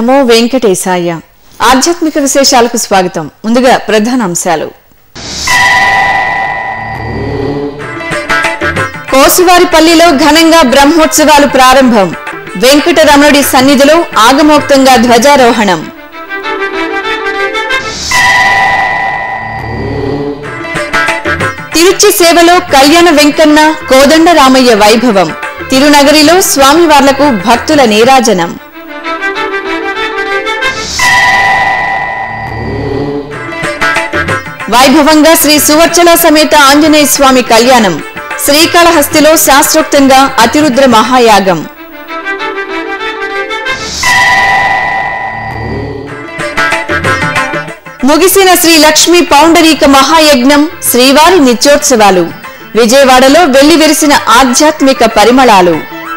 నమో వెంకటేశాయ. ఆధ్యాత్మిక విశేషాలకు స్వాగతం. ముందుగా ప్రధాన అంశాలు. కోసువారిపల్లిలో ఘనంగా బ్రహ్మోత్సవాలు ప్రారంభం. వెంకటరమణుడి సన్నిధిలో ఆగమోక్తంగా ధ్వజారోహణం. తిరుచి సేవలో కళ్యాణ వెంకన్న కోదండ రామయ్య వైభవం. తిరునగరిలో స్వామివార్లకు భక్తుల నీరాజనం. వైభవంగా శ్రీ సువర్చల సమేత ఆంజనేయ స్వామి కళ్యాణం. శ్రీకాళహస్తిలో శాస్త్రోక్తంగా అతిరుద్ర మహాయాగం. ముగిసిన శ్రీ లక్ష్మీ పౌండరీక మహాయజ్ఞం, శ్రీవారి నిత్యోత్సవాలు. విజయవాడలో వెల్లివిరిసిన ఆధ్యాత్మిక పరిమళాలు.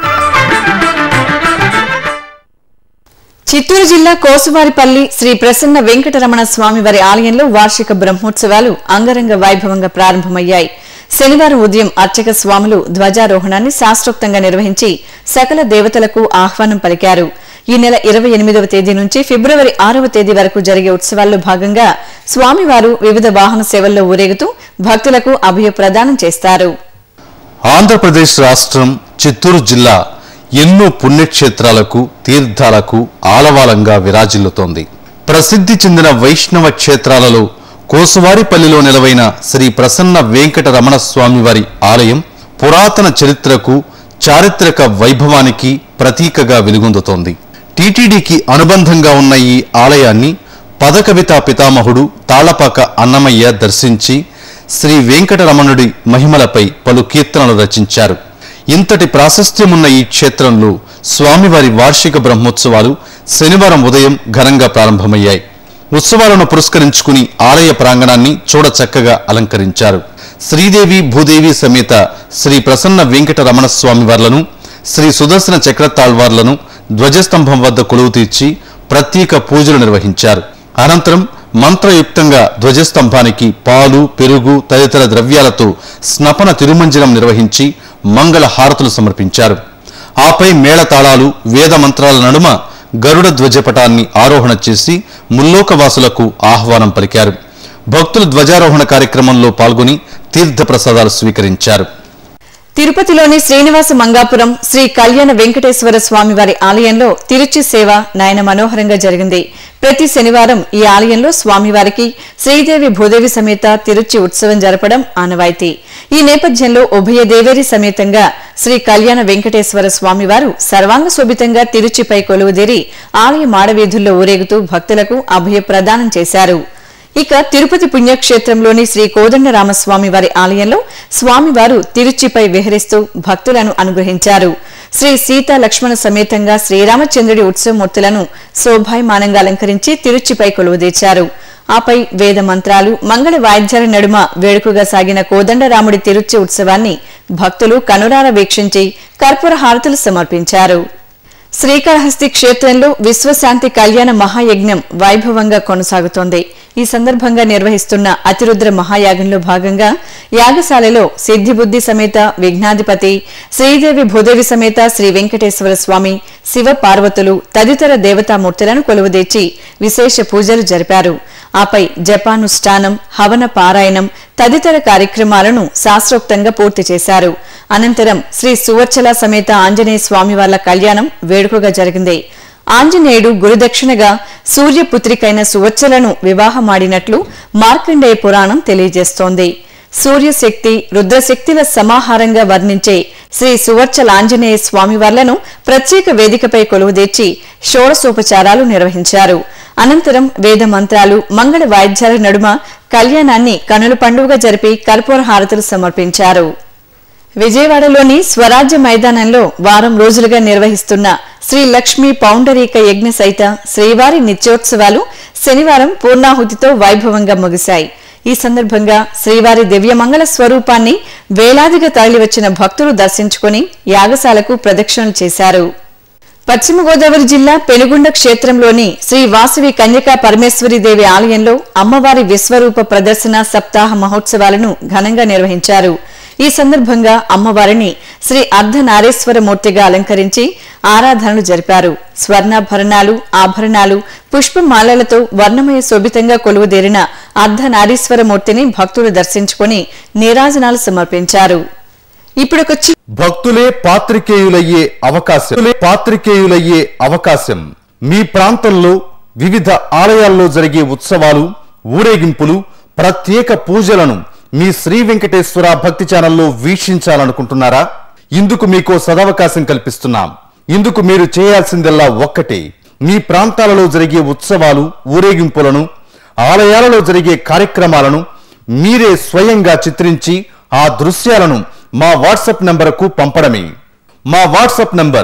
చిత్తూరు జిల్లా కోసువారిపల్లి శ్రీ ప్రసన్న వెంకటరమణ స్వామివారి ఆలయంలో వార్షిక బ్రహ్మోత్సవాలు అంగరంగ వైభవంగా ప్రారంభమయ్యాయి. శనివారం ఉదయం అర్చక స్వాములు ధ్వజారోహణాన్ని శాస్త్రోక్తంగా నిర్వహించి సకల దేవతలకు ఆహ్వానం పలికారు. ఈ నెల 28వ తేదీ నుంచి ఫిబ్రవరి 6వ తేదీ వరకు జరిగే ఉత్సవాల్లో భాగంగా స్వామివారు వివిధ వాహన సేవల్లో ఊరేగుతూ భక్తులకు అభయ ప్రదానం చేస్తారు. ఆంధ్రప్రదేశ్ రాష్ట్రం చిత్తూరు జిల్లా ఎన్నో పుణ్యక్షేత్రాలకు తీర్థాలకు ఆలవాలంగా విరాజిల్లుతోంది. ప్రసిద్ధి చెందిన వైష్ణవ క్షేత్రాలలో కోసువారిపల్లిలో నెలవైన శ్రీ ప్రసన్న వెంకటరమణ స్వామివారి ఆలయం పురాతన చరిత్రకు చారిత్రక వైభవానికి ప్రతీకగా వెలుగొందుతోంది. టీటీడీకి అనుబంధంగా ఉన్న ఈ ఆలయాన్ని పదకవితా పితామహుడు తాళ్లపాక అన్నమయ్య దర్శించి శ్రీ వెంకటరమణుడి మహిమలపై పలు కీర్తనలు రచించారు. ఇంతటి ప్రాశస్త్యమున్న ఈ క్షేత్రంలో స్వామివారి వార్షిక బ్రహ్మోత్సవాలు శనివారం ఉదయం ఘనంగా ప్రారంభమయ్యాయి. ఉత్సవాలను పురస్కరించుకుని ఆలయ ప్రాంగణాన్ని చూడచక్కగా అలంకరించారు. శ్రీదేవి భూదేవి సమేత శ్రీ ప్రసన్న వెంకటరమణ స్వామివార్లను, శ్రీ సుదర్శన చక్రతాళ్వార్లను ధ్వజస్తంభం వద్ద కొలువు తీర్చి ప్రత్యేక పూజలు నిర్వహించారు. అనంతరం మంత్రయుక్తంగా ధ్వజస్తంభానికి పాలు, పెరుగు తదితర ద్రవ్యాలతో స్నపన తిరుమంజనం నిర్వహించి మంగళ హారతులు సమర్పించారు. ఆపై మేళతాళాలు, వేద మంత్రాల నడుమ గరుడ ధ్వజపటాన్ని ఆరోహణ చేసి ముల్లోకవాసులకు ఆహ్వానం పలికారు. భక్తులు ధ్వజారోహణ కార్యక్రమంలో పాల్గొని తీర్థప్రసాదాలు స్వీకరించారు. తిరుపతిలోని శ్రీనివాస మంగాపురం శ్రీ కళ్యాణ వెంకటేశ్వర స్వామివారి ఆలయంలో తిరుచి సేవ నయన మనోహరంగా జరిగింది. ప్రతి శనివారం ఈ ఆలయంలో స్వామివారికి శ్రీదేవి భూదేవి సమేత తిరుచి ఉత్సవం జరపడం ఆనవాయితీ. ఈ నేపథ్యంలో ఉభయ దేవేరి సమేతంగా శ్రీ కళ్యాణ వెంకటేశ్వర స్వామివారు సర్వాంగ శోభితంగా తిరుచిపై కొలువుదీరి ఆలయ మాడవీధుల్లో ఊరేగుతూ భక్తులకు అభయ ప్రదానం చేశారు. ఇక తిరుపతి పుణ్యక్షేత్రంలోని శ్రీ కోదండరామస్వామి వారి ఆలయంలో స్వామివారు తిరుచిపై విహరిస్తూ భక్తులను అనుగ్రహించారు. శ్రీ సీతా లక్ష్మణ సమేతంగా శ్రీరామచంద్రుడి ఉత్సవమూర్తులను శోభాయమానంగా అలంకరించి తిరుచిపై కొలువుదీర్చారు. ఆపై వేద మంత్రాలు, మంగళ వాయిద్యాల నడుమ వేడుకగా సాగిన కోదండరాముడి తిరుచి ఉత్సవాన్ని భక్తులు కనురార వీక్షించి కర్పూర హారతులు సమర్పించారు. శ్రీకాళహస్తి క్షేత్రంలో విశ్వశాంతి కళ్యాణ మహాయజ్ఞం వైభవంగా కొనసాగుతోంది. ఈ సందర్భంగా నిర్వహిస్తున్న అతిరుద్ర మహాయాగంలో భాగంగా యాగశాలలో సిద్ధిబుద్ధి సమేత విఘ్నాధిపతి, శ్రీదేవి భూదేవి సమేత శ్రీ వెంకటేశ్వర స్వామి, శివ పార్వతులు తదితర దేవతామూర్తులను కొలువుదీర్చి విశేష పూజలు జరిపారు. ఆపై జపానుష్ఠానం, హవన పారాయణం తదితర కార్యక్రమాలను శాస్త్రోక్తంగా పూర్తి చేశారు. అనంతరం శ్రీ సువర్చల సమేత ఆంజనేయ స్వామివార్ల కళ్యాణం వేడుకగా జరిగింది. ఆంజనేయుడు గురుదక్షిణగా సూర్యపుత్రికైన సువర్చలను వివాహమాడినట్లు మార్కండేయ పురాణం తెలియజేస్తోంది. సూర్యశక్తి, రుద్రశక్తుల సమాహారంగా వర్ణించే శ్రీ సువర్చల ఆంజనేయ స్వామివార్లను ప్రత్యేక వేదికపై కొలువుదీర్చి షోడశోపచారాలు నిర్వహించారు. అనంతరం వేద మంత్రాలు, మంగళ వాయిద్యాల నడుమ కళ్యాణాన్ని కనుల పండుగగా జరిపి కర్పూర హారతులు సమర్పించారు. విజయవాడలోని స్వరాజ్య మైదానంలో వారం రోజులుగా నిర్వహిస్తున్న శ్రీ లక్ష్మీ పౌండరీక యజ్ఞ సహిత శ్రీవారి నిత్యోత్సవాలు శనివారం పూర్ణాహుతితో వైభవంగా ముగిశాయి. ఈ సందర్భంగా శ్రీవారి దివ్యమంగళ స్వరూపాన్ని వేలాదిగా తరలివచ్చిన భక్తులు దర్శించుకుని యాగశాలకు ప్రదక్షిణలు చేశారు. పశ్చిమ గోదావరి జిల్లా పెనుగొండ క్షేత్రంలోని శ్రీ వాసవి కన్యకా పరమేశ్వరి దేవి ఆలయంలో అమ్మవారి విశ్వరూప ప్రదర్శన సప్తాహ మహోత్సవాలను ఘనంగా నిర్వహించారు. ఈ సందర్భంగా అమ్మవారిని శ్రీ అర్ధనారీశ్వరమూర్తిగా అలంకరించి ఆరాధనలు జరిపారు. స్వర్ణాభరణాలు, ఆభరణాలు, పుష్పమాలలతో వర్ణమయ శోభితంగా కొలువుదేరిన అర్ధనారీశ్వరమూర్తిని భక్తులు దర్శించుకుని నీరాజనాలు సమర్పించారు. ఇప్పుడొక భక్తులే పాత్రికేయులయ్యే అవకాశం. మీ ప్రాంతంలో వివిధ ఆలయాల్లో జరిగే ఉత్సవాలు, ఊరేగింపులు, ప్రత్యేక పూజలను మీ శ్రీ వెంకటేశ్వర భక్తి ఛానల్లో వీక్షించాలనుకుంటున్నారా? ఇందుకు మీకో సదవకాశం కల్పిస్తున్నాం. ఇందుకు మీరు చేయాల్సిందల్లా ఒక్కటే. మీ ప్రాంతాలలో జరిగే ఉత్సవాలు, ఊరేగింపులను, ఆలయాలలో జరిగే కార్యక్రమాలను మీరే స్వయంగా చిత్రించి ఆ దృశ్యాలను మా వాట్సాప్ నంబరుకు పంపడమే. మా వాట్సాప్ నంబర్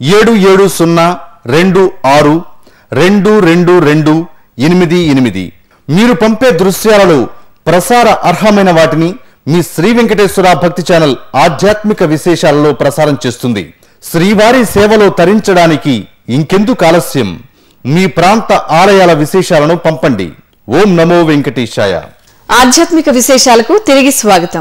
7702622288. మీరు పంపే దృశ్యాలలో ప్రసార అర్హమైన వాటిని మీ శ్రీ వెంకటేశ్వర భక్తి ఛానల్ ఆధ్యాత్మిక విశేషాలలో ప్రసారం చేస్తుంది. శ్రీవారి సేవలో తరించడానికి ఇంకెందుకు ఆలస్యం? మీ ప్రాంత ఆలయాల విశేషాలను పంపండి. ఓం నమో వెంకటేశాయ. ఆధ్యాత్మిక విశేషాలకు తిరిగి స్వాగతం.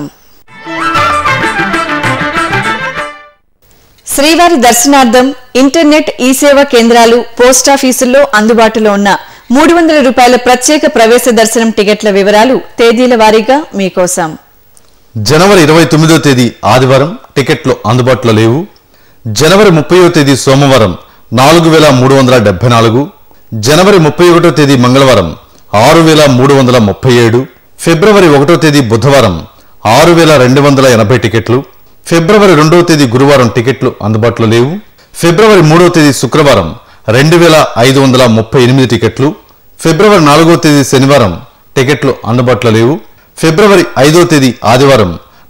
శ్రీవారి దర్శనార్థం ఇంటర్నెట్ ఈ సేవా కేంద్రాలు, పోస్టాఫీసుల్లో అందుబాటులో ఉన్న 300 రూపాయల ప్రత్యేక ప్రవేశ దర్శనం టికెట్ల వివరాలు తేదీల వారీగా మీకోసం. జనవరి 29వ తేదీ ఆదివారం టికెట్లు అందుబాటులో లేవు. జనవరి 30వ తేదీ సోమవారం 4374, జనవరి 31వ తేదీ మంగళవారం 6337, ఫిబ్రవరి 1వ తేదీ బుధవారం 6280 టికెట్లు, ఫిబ్రవరి 2వ తేదీ గురువారం టికెట్లు అందుబాటులో లేవు. ఫిబ్రవరి 3వ తేదీ శుక్రవారం 2538 టికెట్లు, ఫిబ్రవరి 4వ తేదీ శనివారం టికెట్లు అందుబాటులో లేవు. ఫిబ్రవరి 5వ తేదీ ఆదివారం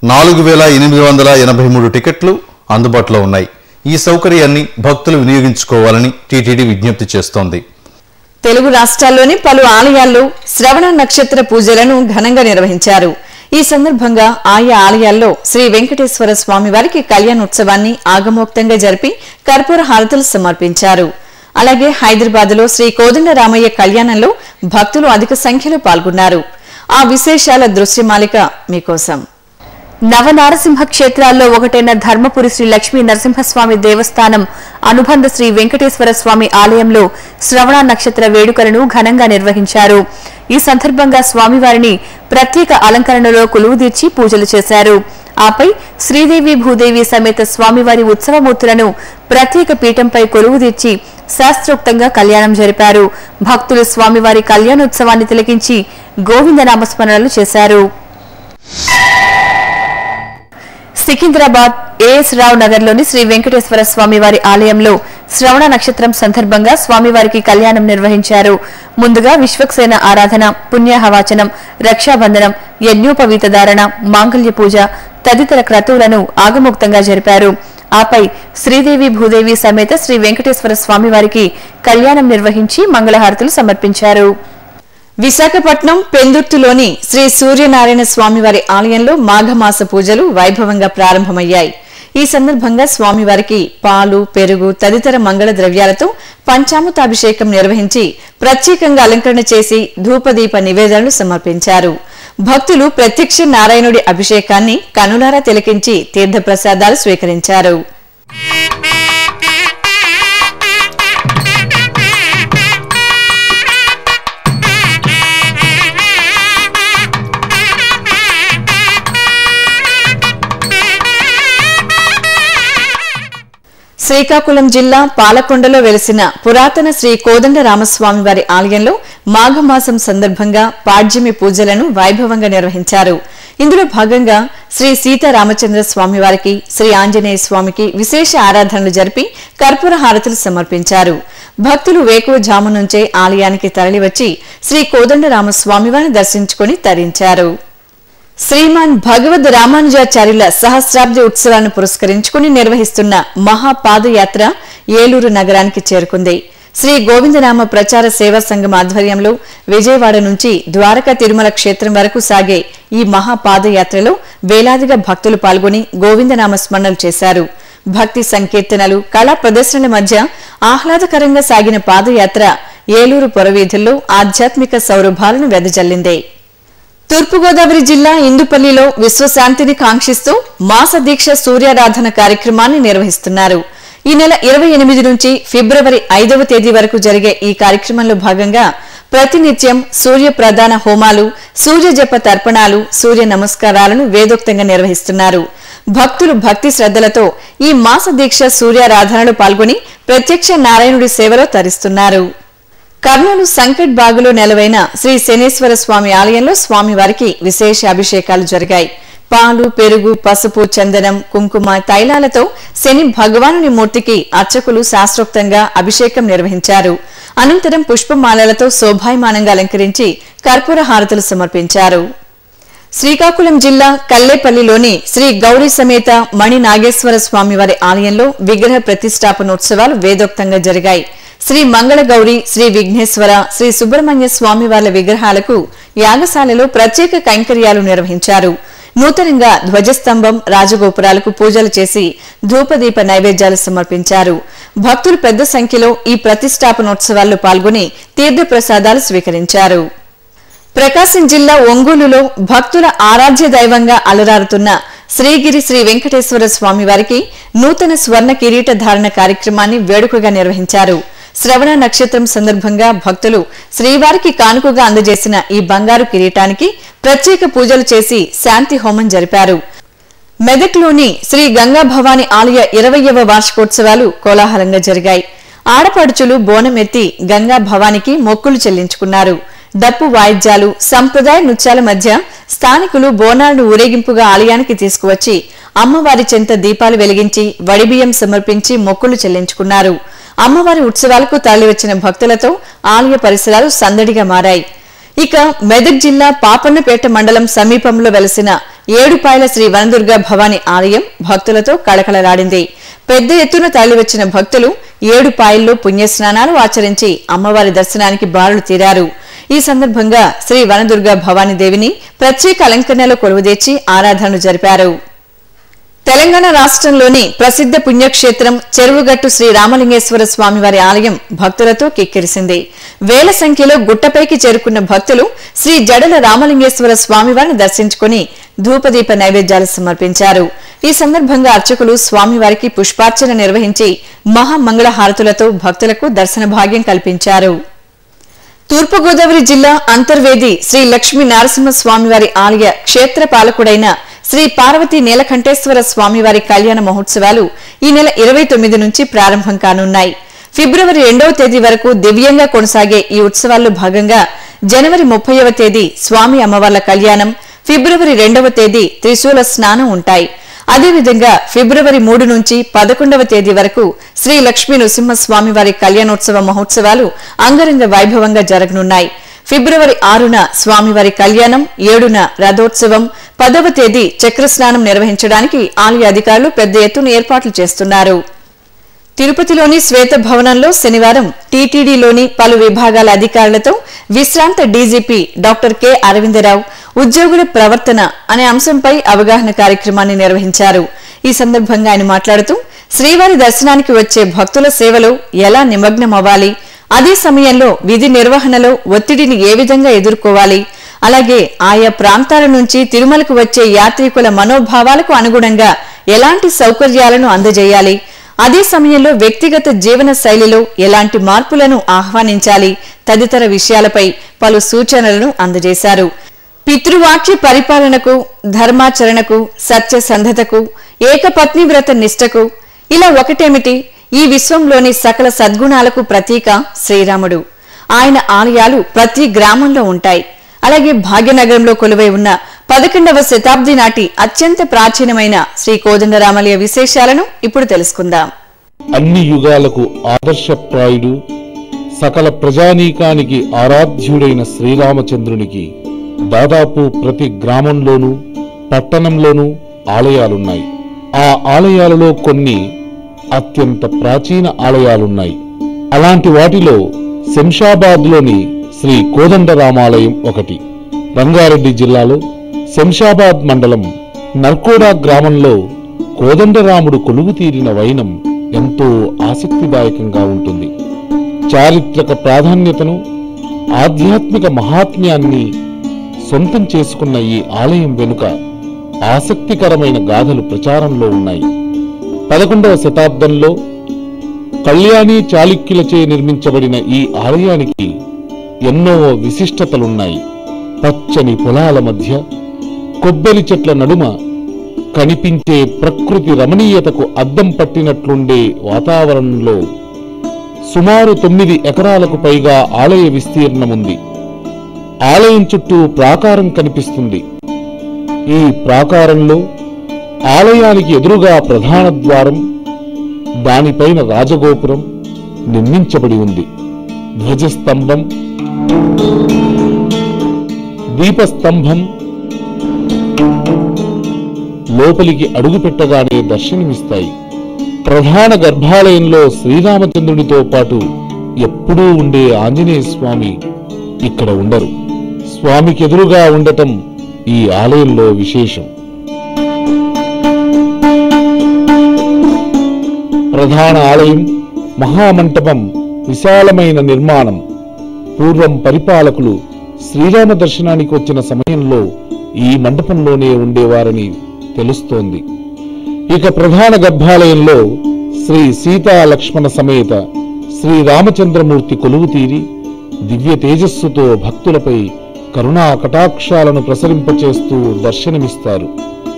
4883 టికెట్లు అందుబాటులో ఉన్నాయి. ఈ సౌకర్యాన్ని భక్తులు వినియోగించుకోవాలని టీటీడీ విజ్ఞప్తి చేస్తోంది. తెలుగు రాష్ట్రాల్లోని పలు ఆలయాల్లో శ్రవణ నక్షత్ర పూజలను ఘనంగా నిర్వహించారు. ఈ సందర్భంగా ఆయా ఆలయాల్లో శ్రీ వెంకటేశ్వర స్వామి వారికి కళ్యాణోత్సవాన్ని ఆగమోక్తంగా జరిపి కర్పూర హారతులు సమర్పించారు. అలాగే హైదరాబాద్లో శ్రీ కోదండరామయ్య కళ్యాణంలో భక్తులు అధిక సంఖ్యలో పాల్గొన్నారు. ఆ విశేషాల దృశ్యమాలిక మీకోసం. నవనారసింహ క్షేత్రాల్లో ఒకటైన ధర్మపురి శ్రీ లక్ష్మీ నరసింహస్వామి దేవస్థానం అనుబంధ శ్రీ వెంకటేశ్వర స్వామి ఆలయంలో శ్రవణ నక్షత్ర వేడుకలను ఘనంగా నిర్వహించారు. ఈ సందర్భంగా స్వామివారిని ప్రత్యేక అలంకరణలో కొలువుదీర్చి పూజలు చేశారు. ఆపై శ్రీదేవి భూదేవి సమేత స్వామివారి ఉత్సవమూర్తులను ప్రత్యేక పీఠంపై కొలువుదీర్చి శాస్త్రోక్తంగా కళ్యాణం జరిపారు. భక్తులు స్వామివారి కళ్యాణోత్సవాన్ని తిలకించి గోవిందనామస్మరణలు చేశారు. సికింద్రాబాద్ ఏఎస్ రావు నగర్లోని శ్రీ వెంకటేశ్వర స్వామివారి ఆలయంలో శ్రవణ నక్షత్రం సందర్భంగా స్వామివారికి కళ్యాణం నిర్వహించారు. ముందుగా విశ్వక్సేన ఆరాధన, పుణ్యాహవాచనం, రక్షాబంధనం, యజ్ఞోపవీత ధారణ, మాంగళ్య పూజ తదితర క్రతువులను ఆగమోక్తంగా జరిపారు. ఆపై శ్రీదేవి భూదేవి సమేత శ్రీ వెంకటేశ్వర స్వామివారికి కళ్యాణం నిర్వహించి మంగళహారతులు సమర్పించారు. విశాఖపట్నం పెందుర్తిలోని శ్రీ సూర్యనారాయణ స్వామివారి ఆలయంలో మాఘమాస పూజలు వైభవంగా ప్రారంభమయ్యాయి. ఈ సందర్భంగా స్వామివారికి పాలు, పెరుగు తదితర మంగళ ద్రవ్యాలతో పంచామృతాభిషేకం నిర్వహించి ప్రత్యేకంగా అలంకరణ చేసి ధూపదీప నివేదనలు సమర్పించారు. భక్తులు ప్రత్యక్ష నారాయణుడి అభిషేకాన్ని కనులారా తిలకించి తీర్థప్రసాదాలు స్వీకరించారు. శ్రీకాకుళం జిల్లా పాలకొండలో వెలిసిన పురాతన శ్రీ కోదండరామస్వామి వారి ఆలయంలో మాఘమాసం సందర్భంగా పాడ్యమి పూజలను వైభవంగా నిర్వహించారు. ఇందులో భాగంగా శ్రీ సీతారామచంద్ర స్వామి వారికి, శ్రీ ఆంజనేయ స్వామికి విశేష ఆరాధనలు జరిపి కర్పూర హారతులు సమర్పించారు. భక్తులు వేకువజాము నుంచే ఆలయానికి తరలివచ్చి శ్రీ కోదండరామస్వామి వారిని దర్శించుకుని తరించారు. శ్రీమాన్ భగవద్ రామానుజాచార్యుల సహస్రాబ్ది ఉత్సవాలను పురస్కరించుకుని నిర్వహిస్తున్న మహాపాదయాత్ర ఏలూరు నగరానికి చేరుకుంది. శ్రీ గోవిందనామ ప్రచార సేవా సంఘం ఆధ్వర్యంలో విజయవాడ నుంచి ద్వారకా తిరుమల క్షేత్రం వరకు సాగే ఈ మహాపాదయాత్రలో వేలాదిగా భక్తులు పాల్గొని గోవిందనామ స్మరణలు చేశారు. భక్తి సంకీర్తనలు, కళా ప్రదర్శనల మధ్య ఆహ్లాదకరంగా సాగిన పాదయాత్ర ఏలూరు పురవీధుల్లో ఆధ్యాత్మిక సౌరభాలను వెదజల్లింది. తూర్పుగోదావరి జిల్లా ఇందుపల్లిలో విశ్వశాంతిని కాంక్షిస్తూ మాస దీక్ష సూర్యారాధన కార్యక్రమాన్ని నిర్వహిస్తున్నారు. ఈ నెల 28 నుంచి ఫిబ్రవరి 5వ తేదీ వరకు జరిగే ఈ కార్యక్రమంలో భాగంగా ప్రతినిత్యం సూర్య ప్రధాన హోమాలు, సూర్య జప తర్పణాలు, సూర్య నమస్కారాలను వేదోక్తంగా నిర్వహిస్తున్నారు. భక్తులు భక్తి శ్రద్ధలతో ఈ మాస దీక్ష సూర్యారాధనలో పాల్గొని ప్రత్యక్ష నారాయణుడి సేవలో తరిస్తున్నారు. కర్నూలు సంకట్ బాగులో నెలవైన శ్రీ శనేశ్వర స్వామి ఆలయంలో స్వామివారికి విశేష అభిషేకాలు జరిగాయి. పాలు, పెరుగు, పసుపు, చందనం, కుంకుమ, తైలాలతో శని భగవానుని మూర్తికి అర్చకులు శాస్త్రోక్తంగా అభిషేకం నిర్వహించారు. అనంతరం పుష్పమాలలతో శోభాయమానంగా అలంకరించి కర్పూర హారతులు సమర్పించారు. శ్రీకాకుళం జిల్లా కల్లేపల్లిలోని శ్రీ గౌరీ సమేత మణి నాగేశ్వర స్వామివారి ఆలయంలో విగ్రహ ప్రతిష్టాపనోత్సవాలు వేదోక్తంగా జరిగాయి. శ్రీ మంగళ గౌరీ, శ్రీ విఘ్నేశ్వర, శ్రీ సుబ్రహ్మణ్య స్వామివార్ల విగ్రహాలకు యాగశాలలో ప్రత్యేక కైంకర్యాలు నిర్వహించారు. నూతనంగా ధ్వజస్తంభం, రాజగోపురాలకు పూజలు చేసి ధూపదీప నైవేద్యాలు సమర్పించారు. భక్తులు పెద్ద సంఖ్యలో ఈ ప్రతిష్టాపనోత్సవాల్లో పాల్గొని తీర్థప్రసాదాలు స్వీకరించారు. ప్రకాశం జిల్లా ఒంగోలులో భక్తుల ఆరాధ్య దైవంగా అలరారుతున్న శ్రీగిరి శ్రీ వెంకటేశ్వర స్వామివారికి నూతన స్వర్ణ కిరీట ధారణ కార్యక్రమాన్ని వేడుకగా నిర్వహించారు. శ్రవణ నక్షత్రం సందర్భంగా భక్తులు శ్రీవారికి కానుకగా అందజేసిన ఈ బంగారు కిరీటానికి ప్రత్యేక పూజలు చేసి శాంతి హోమం జరిపారు. మెదక్లోని శ్రీ గంగా భవాని ఆలయ 20వ వార్షికోత్సవాలు కోలాహలంగా జరిగాయి. ఆడపడుచులు బోనమెత్తి గంగా భవానికి మొక్కులు చెల్లించుకున్నారు. డప్పు వాయిద్యాలు, సంప్రదాయ నృత్యాల మధ్య స్థానికులు బోనాలను ఊరేగింపుగా ఆలయానికి తీసుకువచ్చి అమ్మవారి చెంత దీపాలు వెలిగించి వడిబియ్యం సమర్పించి మొక్కులు చెల్లించుకున్నారు. అమ్మవారి ఉత్సవాలకు తరలివచ్చిన భక్తులతో ఆలయ పరిసరాలు సందడిగా మారాయి. ఇక మెదక్ జిల్లా పాపన్నపేట మండలం సమీపంలో వెలసిన ఏడుపాయల శ్రీ వనదుర్గ భవాని ఆలయం భక్తులతో కళకళలాడింది. పెద్ద ఎత్తున తరలివచ్చిన భక్తులు ఏడుపాయల్లో పుణ్యస్నానాలు ఆచరించి అమ్మవారి దర్శనానికి బారులు తీరారు. ఈ సందర్భంగా శ్రీ వనదుర్గ భవాని దేవిని ప్రత్యేక అలంకరణలో కొలువుదీర్చి ఆరాధనలు జరిపారు. తెలంగాణ రాష్ట్రంలోని ప్రసిద్ధ పుణ్యక్షేత్రం చెరువుగట్టు శ్రీ రామలింగేశ్వర స్వామివారి ఆలయం భక్తులతో కిక్కిరిసింది. వేల సంఖ్యలో గుట్టపైకి చేరుకున్న భక్తులు శ్రీ జడల రామలింగేశ్వర స్వామివారిని దర్శించుకుని ధూపదీప నైవేద్యాలు సమర్పించారు. ఈ సందర్భంగా అర్చకులు స్వామివారికి పుష్పార్చన నిర్వహించి మహామంగళ హారతులతో భక్తులకు దర్శన భాగ్యం కల్పించారు. తూర్పుగోదావరి జిల్లా అంతర్వేది శ్రీ లక్ష్మీ నరసింహ స్వామివారి ఆలయ క్షేత్ర పాలకుడైన శ్రీ పార్వతీ నీలకంఠేశ్వర స్వామివారి కళ్యాణ మహోత్సవాలు ఈ నెల 29 నుంచి ప్రారంభం కానున్నాయి. ఫిబ్రవరి 2వ తేదీ వరకు దివ్యంగా కొనసాగే ఈ ఉత్సవాల్లో భాగంగా జనవరి 30వ తేదీ స్వామి అమ్మవార్ల కళ్యాణం, ఫిబ్రవరి 2వ తేదీ త్రిశూల స్నానం ఉంటాయి. అదేవిధంగా ఫిబ్రవరి 3 నుంచి 11వ తేదీ వరకు శ్రీ లక్ష్మీ నృసింహస్వామి వారి కళ్యాణోత్సవ మహోత్సవాలు అంగరంగ వైభవంగా జరగనున్నాయి. ఫిబ్రవరి 6న స్వామివారి కళ్యాణం, 7న రథోత్సవం, 10వ తేదీ చక్రస్నానం నిర్వహించడానికి ఆలయ అధికారులు పెద్ద ఎత్తున ఏర్పాట్లు చేస్తున్నారు. తిరుపతిలోని శ్వేత భవనంలో శనివారం టీటీడీలోని పలు విభాగాల అధికారులతో విశ్రాంత డీజీపీ డాక్టర్ కె అరవిందరావు ఉద్యోగుల ప్రవర్తన అనే అంశంపై అవగాహన కార్యక్రమాన్ని నిర్వహించారు. ఈ సందర్భంగా ఆయన మాట్లాడుతూ శ్రీవారి దర్శనానికి వచ్చే భక్తుల సేవలో ఎలా నిమగ్నమవ్వాలి, అదే సమయంలో విధి నిర్వహణలో ఒత్తిడిని ఏ విధంగా ఎదుర్కోవాలి, అలాగే ఆయా ప్రాంతాల నుంచి తిరుమలకు వచ్చే యాత్రికుల మనోభావాలకు అనుగుణంగా ఎలాంటి సౌకర్యాలను అందజేయాలి, అదే సమయంలో వ్యక్తిగత జీవన శైలిలో ఎలాంటి మార్పులను ఆహ్వానించాలి తదితర విషయాలపై పలు సూచనలను అందజేశారు. పితృవాక్య పరిపాలనకు, ధర్మాచరణకు, సత్యసంధతకు, ఏకపత్ని వ్రత నిష్టకు, ఇలా ఒకటేమిటి, ఈ విశ్వంలోని సకల సద్గుణాలకు ప్రతీక శ్రీరాముడు. ఆయన ఆలయాలు ప్రతి గ్రామంలో ఉంటాయి. అలాగే భాగ్యనగరంలో కొలువై ఉన్న 11వ శతాబ్ది నాటి అత్యంత ప్రాచీనమైన శ్రీ కోదండరామాలయ విశేషాలను ఇప్పుడు తెలుసుకుందాం. అన్ని యుగాలకు ఆదర్శప్రాయుడు, సకల ప్రజానీకానికి ఆరాధ్యుడైన శ్రీరామచంద్రునికి దాదాపు ప్రతి గ్రామంలోనూ పట్టణంలోనూ ఆలయాలున్నాయి. ఆ ఆలయాలలో కొన్ని అత్యంత ప్రాచీన ఆలయాలున్నాయి. అలాంటి వాటిలో శంషాబాద్లోని శ్రీ కోదండరామాలయం ఒకటి. రంగారెడ్డి జిల్లాలో శంషాబాద్ మండలం నర్కోడా గ్రామంలో కోదండరాముడు కొలువు తీరిన వైనం ఎంతో ఆసక్తిదాయకంగా ఉంటుంది. చారిత్రక ప్రాధాన్యతను, ఆధ్యాత్మిక మహాత్మ్యాన్ని సొంతం చేసుకున్న ఈ ఆలయం వెనుక ఆసక్తికరమైన గాథలు ప్రచారంలో ఉన్నాయి. 11వ శతాబ్దంలో కళ్యాణి చాళుక్యులచే నిర్మించబడిన ఈ ఆలయానికి ఎన్నో విశిష్టతలున్నాయి. పచ్చని పొలాల మధ్య కొబ్బరి చెట్ల నడుమ కనిపించే ప్రకృతి రమణీయతకు అద్దం పట్టినట్లుండే వాతావరణంలో సుమారు 9 ఎకరాలకు పైగా ఆలయ విస్తీర్ణముంది. ఆలయం చుట్టూ ప్రాకారం కనిపిస్తుంది. ఈ ప్రాకారంలో ఆలయానికి ఎదురుగా ప్రధాన ద్వారం, దానిపైన రాజగోపురం నిర్మించబడి ఉంది. ధ్వజస్తంభం, దీపస్తంభం లోపలికి అడుగుపెట్టగానే దర్శనమిస్తాయి. ప్రధాన గర్భాలయంలో శ్రీరామచంద్రునితో పాటు ఎప్పుడూ ఉండే ఆంజనేయ స్వామి ఇక్కడ ఉండరు. స్వామికి ఎదురుగా ఉండటం ఈ ఆలయంలో విశేషం. ప్రధాన ఆలయం మహామంటపం విశాలమైన నిర్మాణం. పూర్వం పరిపాలకులు శ్రీరామ దర్శనానికి వచ్చిన సమయంలో ఈ మండపంలోనే ఉండేవారని తెలుస్తోంది. ఇక ప్రధాన గర్భాలయంలో శ్రీ సీతా లక్ష్మణ సమేత శ్రీరామచంద్రమూర్తి కొలువు తీరి దివ్య తేజస్సుతో భక్తులపై కరుణా కటాక్షాలను ప్రసరింపచేస్తూ దర్శనమిస్తారు.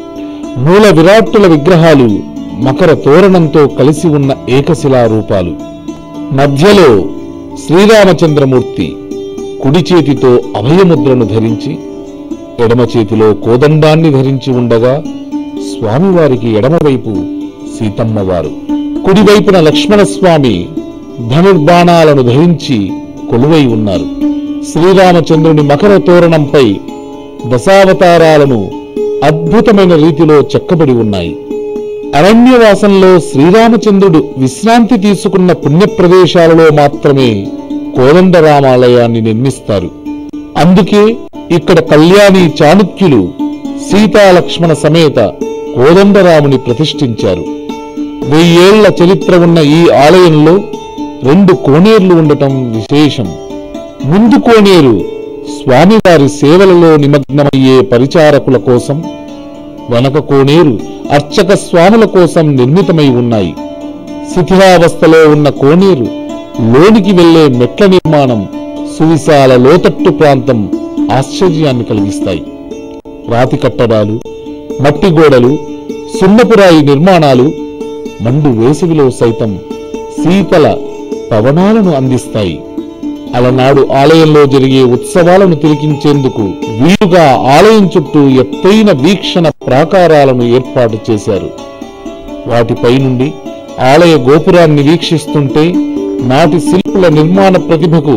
మూల విరాట్టుల విగ్రహాలు మకర తోరణంతో కలిసి ఉన్న ఏకశిలా రూపాలు. మధ్యలో శ్రీరామచంద్రమూర్తి కుడి చేతితో అభయముద్రను ధరించి ఎడమ చేతిలో కోదండాన్ని ధరించి ఉండగా స్వామివారికి ఎడమవైపు సీతమ్మవారు, కుడివైపున లక్ష్మణస్వామి ధనుర్బాణాలను ధరించి కొలువై ఉన్నారు. శ్రీరామచంద్రుని మకర తోరణంపై దశావతారాలను అద్భుతమైన రీతిలో చెక్కబడి ఉన్నాయి. అరణ్యవాసంలో శ్రీరామచంద్రుడు విశ్రాంతి తీసుకున్న పుణ్యప్రదేశాలలో మాత్రమే కోదండరామాలయాన్ని నిర్మిస్తారు. అందుకే ఇక్కడ కళ్యాణి చాళుక్యులు సీతాలక్ష్మణ సమేత కోదండరాముని ప్రతిష్ఠించారు. 1000 ఏళ్ల చరిత్ర ఉన్న ఈ ఆలయంలో 2 కోనేర్లు ఉండటం విశేషం. ముందు కోనేరు స్వామివారి సేవలలో నిమగ్నమయ్యే పరిచారకుల కోసం, వెనక కోనేరు అర్చక స్వాముల కోసం నిర్మితమై ఉన్నాయి. శిథిలావస్థలో ఉన్న కోనేరు లోనికి వెళ్లే మెట్ల నిర్మాణం, సువిశాల లోతట్టు ప్రాంతం ఆశ్చర్యాన్ని కలిగిస్తాయి. రాతి కట్టడాలు, మట్టి గోడలు, సున్నపురాయి నిర్మాణాలు మండు వేసవిలో సైతం శీతల పవనాలను అందిస్తాయి. అలనాడు ఆలయంలో జరిగే ఉత్సవాలను తిలకించేందుకు వీలుగా ఆలయం చుట్టూ ఎత్తైన వీక్షణ ప్రాకారాలను ఏర్పాటు చేశారు. వాటిపై నుండి ఆలయ గోపురాన్ని వీక్షిస్తుంటే నాటి శిల్పుల నిర్మాణ ప్రతిభకు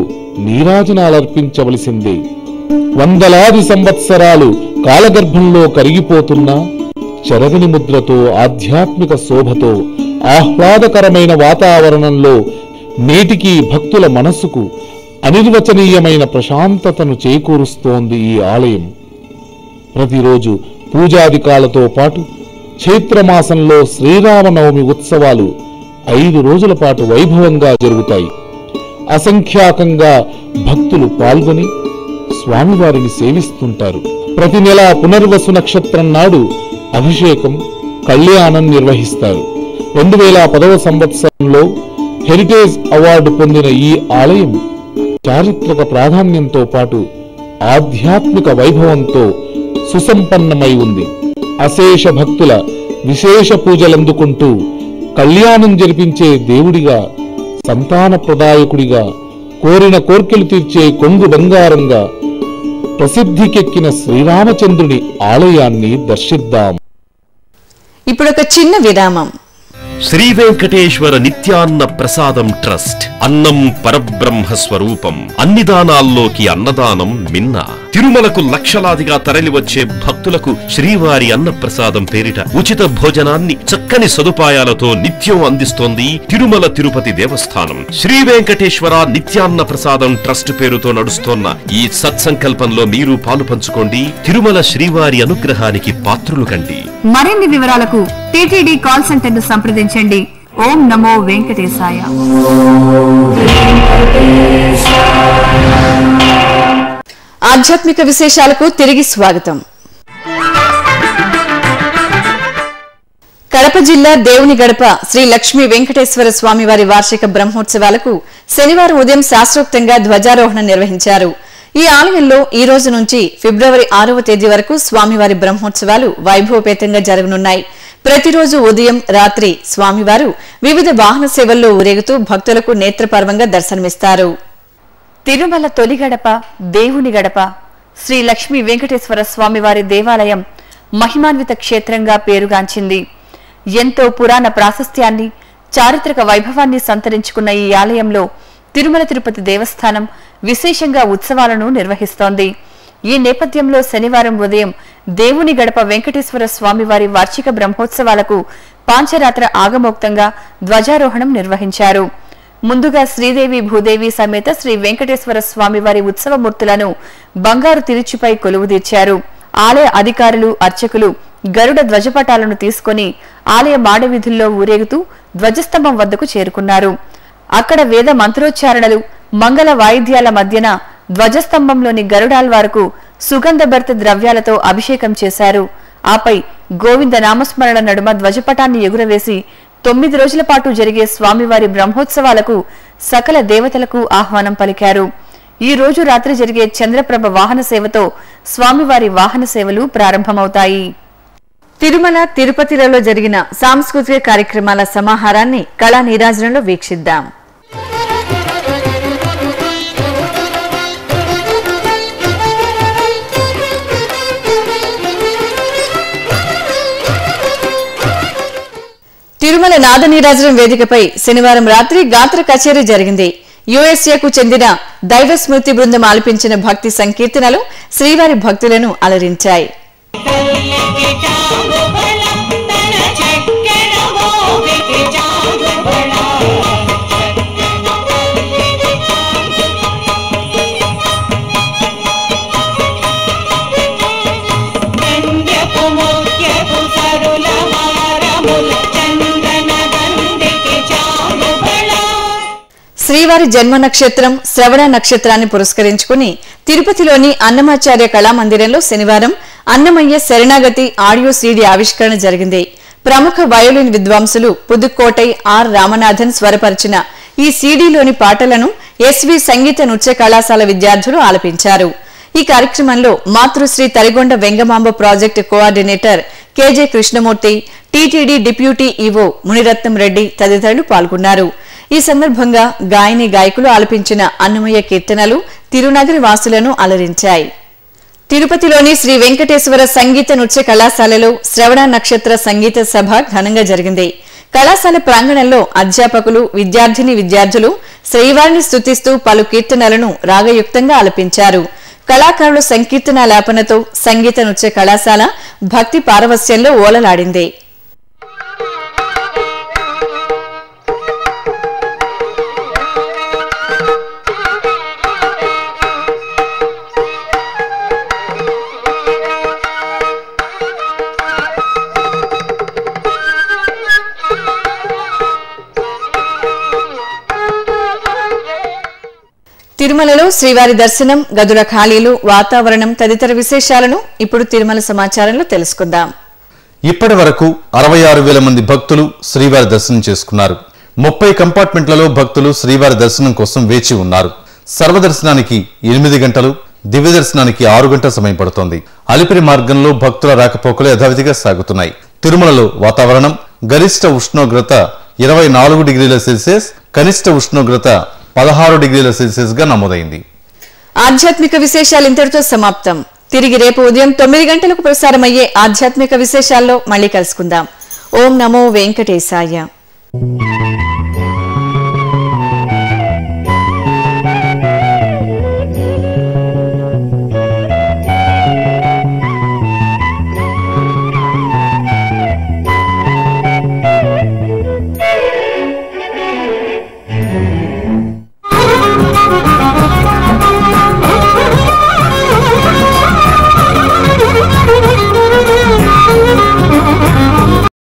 నీరాజనాలర్పించవలసిందే. వందలాది సంవత్సరాలు కాలగర్భంలో కరిగిపోతున్నా చెరగని ముద్రతో, ఆధ్యాత్మిక శోభతో, ఆహ్లాదకరమైన వాతావరణంలో నేటికీ భక్తుల మనస్సుకు అనిర్వచనీయమైన ప్రశాంతతను చేకూరుస్తోంది ఈ ఆలయం. ప్రతిరోజు పూజాదికాలతో పాటు చైత్రమాసంలో శ్రీరామనవమి ఉత్సవాలు 5 రోజుల పాటు వైభవంగా జరుగుతాయి. అసంఖ్యాకంగా భక్తులు పాల్గొని స్వామివారిని సేవిస్తుంటారు. ప్రతి నెల పునర్వసు నక్షత్రం నాడు అభిషేకం, కళ్యాణం నిర్వహిస్తారు. 2010వ సంవత్సరంలో హెరిటేజ్ అవార్డు పొందిన ఈ ఆలయం చారిత్రక ప్రాధాన్యంతో పాటు ఆధ్యాత్మిక వైభవంతో సుసంపన్నమై ఉంది. అశేష భక్తుల విశేష పూజలందుకుంటూ కళ్యాణం జరిపించే దేవుడిగా, సంతాన ప్రదాయకుడిగా, కోరిన కోర్కెలు తీర్చే కొంగు బంగారంగా ప్రసిద్ధికెక్కిన శ్రీరామచంద్రుని ఆలయాన్ని దర్శిద్దాం. ఇప్పుడొక చిన్న విరామం. శ్రీ వెంకటేశ్వర నిత్యాన్న ప్రసాదం ట్రస్ట్. అన్నం పరబ్రహ్మ స్వరూపం. అన్ని దానాల్లోకి అన్నదానం మిన్న. తిరుమలకు లక్షలాదిగా తరలివచ్చే భక్తులకు శ్రీవారి అన్నప్రసాదం పేరిట ఉచిత భోజనాన్ని చక్కని సదుపాయాలతో నిత్యం అందిస్తోంది తిరుమల తిరుపతి దేవస్థానం. శ్రీ వెంకటేశ్వర నిత్యాన్న ప్రసాదం ట్రస్ట్ పేరుతో నడుస్తోన్న ఈ సత్సంకల్పంలో మీరు పాలు పంచుకోండి. తిరుమల శ్రీవారి అనుగ్రహానికి పాత్రులు కండి. మరిన్ని వివరాలకు టీటీడీ కాల్ సెంటర్ ను సంప్రదించండి. ఓం నమో వెంకటేశాయ. ఆధ్యాత్మిక విశేషాలకు తిరిగి స్వాగతం. కడప జిల్లా దేవుని గడప శ్రీ లక్ష్మీ వెంకటేశ్వర స్వామి వారి వార్షిక బ్రహ్మోత్సవాలకు శనివారం ఉదయం శాస్త్రోక్తంగా ధ్వజారోహణ నిర్వహించారు. ఈ ఆలయంలో ఈ రోజు నుంచి ఫిబ్రవరి 6వ తేదీ వరకు స్వామివారి బ్రహ్మోత్సవాలు వైభవపేతంగా జరగనున్నాయి. ప్రతిరోజు ఉదయం రాత్రి స్వామివారు వివిధ వాహన సేవల్లో ఊరేగుతూ భక్తులకు నేత్రపర్వంగా దర్శనమిస్తారు. తిరుమల తొలి గడప దేవుని గడప శ్రీ లక్ష్మీ వెంకటేశ్వర స్వామివారి దేవాలయం మహిమాన్విత క్షేత్రంగా పేరుగాంచింది. ఎంతో పురాణ ప్రాశస్త్యాన్ని, చారిత్రక వైభవాన్ని సంతరించుకున్న ఈ ఆలయంలో తిరుమల తిరుపతి దేవస్థానం విశేషంగా ఉత్సవాలను నిర్వహిస్తోంది. ఈ నేపథ్యంలో శనివారం ఉదయం దేవుని గడప వెంకటేశ్వర స్వామివారి వార్షిక బ్రహ్మోత్సవాలకు పాంచరాత్ర ఆగమోక్తంగా ధ్వజారోహణం నిర్వహించారు. ముందుగా శ్రీదేవి భూదేవి సమేత శ్రీ వెంకటేశ్వర స్వామివారి ఉత్సవమూర్తులను బంగారు తిరుచిపై కొలువుదీర్చారు. ఆలయ అధికారులు, అర్చకులు గరుడ ధ్వజపటాలను తీసుకుని ఆలయ మాడవీధుల్లో ఊరేగుతూ ధ్వజస్తంభం వద్దకు చేరుకున్నారు. అక్కడ వేద మంత్రోచ్చారణలు, మంగళ వాయిద్యాల మధ్యన ధ్వజస్తంభంలోని గరుడాల్వారకు సుగంధభరిత ద్రవ్యాలతో అభిషేకం చేశారు. ఆపై గోవింద నామస్మరణ నడుమ ధ్వజపటాన్ని ఎగురవేసి 9 రోజుల పాటు జరిగే స్వామివారి బ్రహ్మోత్సవాలకు సకల దేవతలకు ఆహ్వానం పలికారు. ఈ రోజు రాత్రి జరిగే చంద్రప్రభ వాహన సేవతో స్వామివారి వాహన సేవలు ప్రారంభమవుతాయి. తిరుమల, తిరుపతిలలో జరిగిన సాంస్కృతిక కార్యక్రమాల సమాహారాన్ని కళా నీరాజనంలో వీక్షిద్దాం. తిరుమల నాద నీరాజనం వేదికపై శనివారం రాత్రి గాత్ర కచేరీ జరిగింది. యుఎస్ఏకు చెందిన దైవ స్మృతి బృందం ఆలపించిన భక్తి సంకీర్తనలు శ్రీవారి భక్తులను అలరించాయి. శ్రీవారి జన్మ నక్షత్రం శ్రవణ నక్షత్రాన్ని పురస్కరించుకుని తిరుపతిలోని అన్నమాచార్య కళామందిరంలో శనివారం అన్నమయ్య శరణాగతి ఆడియో సీడీ ఆవిష్కరణ జరిగింది. ప్రముఖ వయోలిన్ విద్వాంసులు పుదుక్కోటై ఆర్ రామనాథన్ స్వరపరిచిన ఈ సీడీలోని పాటలను ఎస్వి సంగీత నృత్య కళాశాల విద్యార్థులు ఆలపించారు. ఈ కార్యక్రమంలో Matrusri Tarigonda Vengamamba project coordinator KJ Krishnamurthy, TTD deputy EO Muniratnam Reddy తదితరులు పాల్గొన్నారు. ఈ సందర్భంగా గాయని గాయకులు ఆలపించిన అన్నమయ్య కీర్తనలు తిరునగరి వాసులను అలరించాయి. తిరుపతిలోని శ్రీ వెంకటేశ్వర సంగీత నృత్య కళాశాలలో శ్రవణ నక్షత్ర సంగీత సభ ఘనంగా జరిగింది. కళాశాల ప్రాంగణంలో అధ్యాపకులు, విద్యార్థులు శ్రీవారిని స్తుతిస్తూ పలు కీర్తనలను రాగయుక్తంగా ఆలపించారు. కళాకారుల సంకీర్తనాలాపనతో సంగీత నృత్య కళాశాల భక్తి పారవస్యంలో ఓలలాడింది. తిరుమలలో శ్రీవారి దర్శనం, గదుల ఖాళీలు, వాతావరణం తదితర విశేషాలను ఇప్పుడు తిరుమల సమాచారంలో తెలుసుకుందాం. ఇప్పటి వరకు 66,000 మంది భక్తులు శ్రీవారి దర్శనం చేసుకున్నారు. 30 కంపార్ట్మెంట్లలో భక్తులు శ్రీవారి దర్శనం కోసం వేచి ఉన్నారు. సర్వదర్శనానికి 8 గంటలు, దివ్య దర్శనానికి 6 గంటల సమయం పడుతోంది. అలిపిరి మార్గంలో భక్తుల రాకపోకలు యథావిధిగా సాగుతున్నాయి. తిరుమలలో వాతావరణం గరిష్ట ఉష్ణోగ్రత 24 డిగ్రీల సెల్సియస్, కనిష్ట ఉష్ణోగ్రత 16 డిగ్రీల సెల్సియస్ గా నమోదైంది. ఆధ్యాత్మిక విశేషాలు ఇంతటితో సమాప్తం. తిరిగి రేపు ఉదయం 9 గంటలకు ప్రసారమయ్యే ఆధ్యాత్మిక విశేషాల్లో మళ్ళీ కలుసుకుందాం. ఓం నమో వెంకటేశాయ.